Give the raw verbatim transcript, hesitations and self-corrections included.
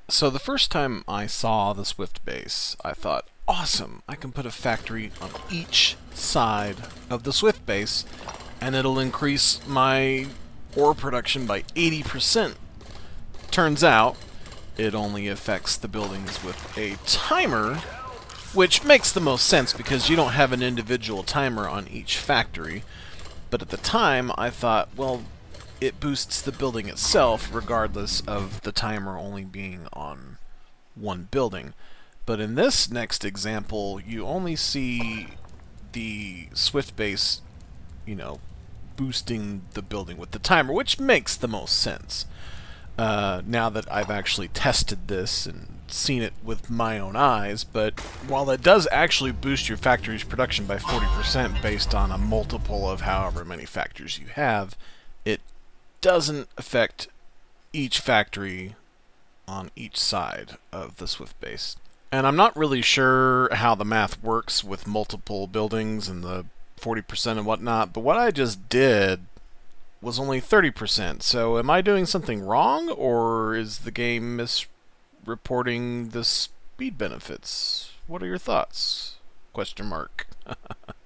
So the first time I saw the Swiftbase, I thought, awesome, I can put a factory on each side of the Swiftbase, and it'll increase my ore production by eighty percent. Turns out, it only affects the buildings with a timer, which makes the most sense because you don't have an individual timer on each factory. But at the time, I thought, well, it boosts the building itself regardless of the timer only being on one building. But in this next example, you only see the Swiftbase, you know, boosting the building with the timer, which makes the most sense. Uh, now that I've actually tested this and seen it with my own eyes, but while it does actually boost your factory's production by forty percent based on a multiple of however many factories you have, it doesn't affect each factory on each side of the Swiftbase. And I'm not really sure how the math works with multiple buildings and the forty percent and whatnot, but what I just did was only thirty percent. So am I doing something wrong, or is the game misreporting the speed benefits? What are your thoughts? Question mark.